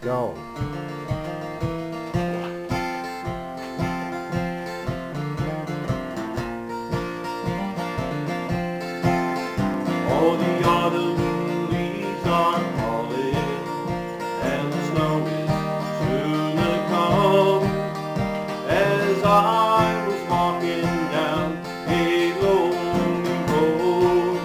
Go. All the autumn leaves are falling, and the snow is soon to come. As I was walking down a lonely road,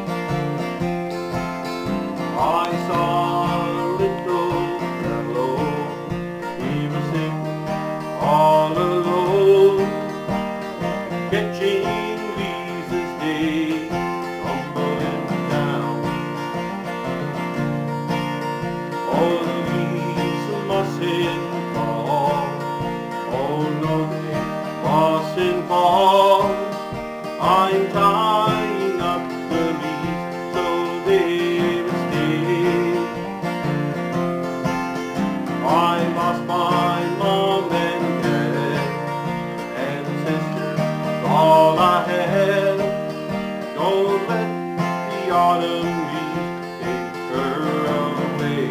I saw a little fellow. He was sitting all alone, catching leaves as they tumbling down. All the leaves mustn't fall. Oh no, they mustn't fall. I'm tying up the leaves so they will stay. I lost my mom and dad and sister, all I had. Don't let the autumn leaves take her away.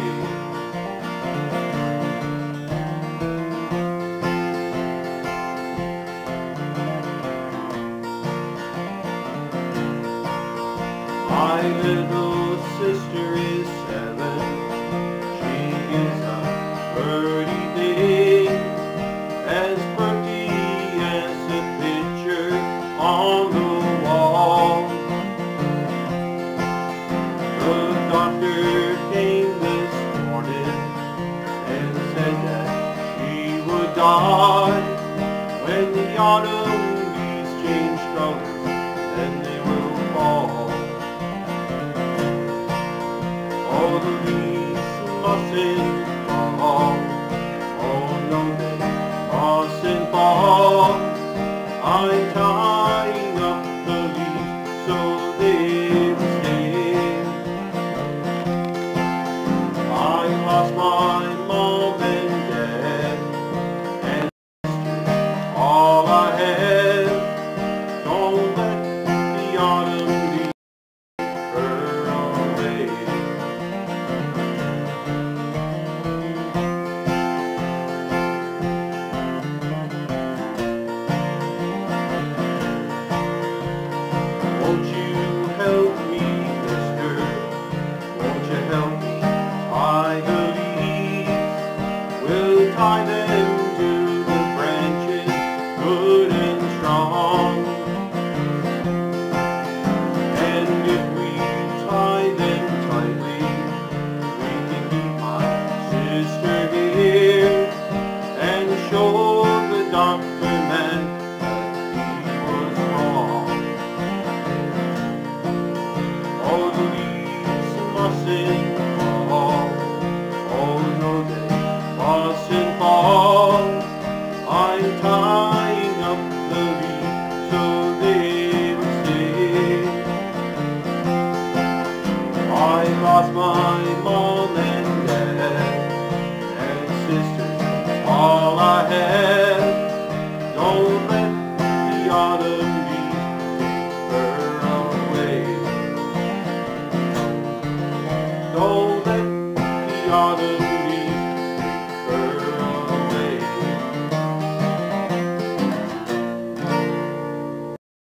My little sister is 7. She is a pretty thing, as pretty as a picture on the wall. The doctor came this morning and said that she would die. When the autumn leaves change colors, then they will fall. All the leaves mustn't fall. Oh no, they mustn't fall. I'm tying up the leaves so they will stay. I lost my mom and dad and sister, all I had. Don't let the autumn leaves take her away. Won't you help me, mister? Won't you help me tie the leaves? We'll tie them to the branches, good and strong. And if we tie them tightly, we can keep my sister here and show the doctor man that he was wrong. All the leaves mustn't fall. Oh no, they mustn't fall. I'm tying up the leaves so they will stay. I lost my mom and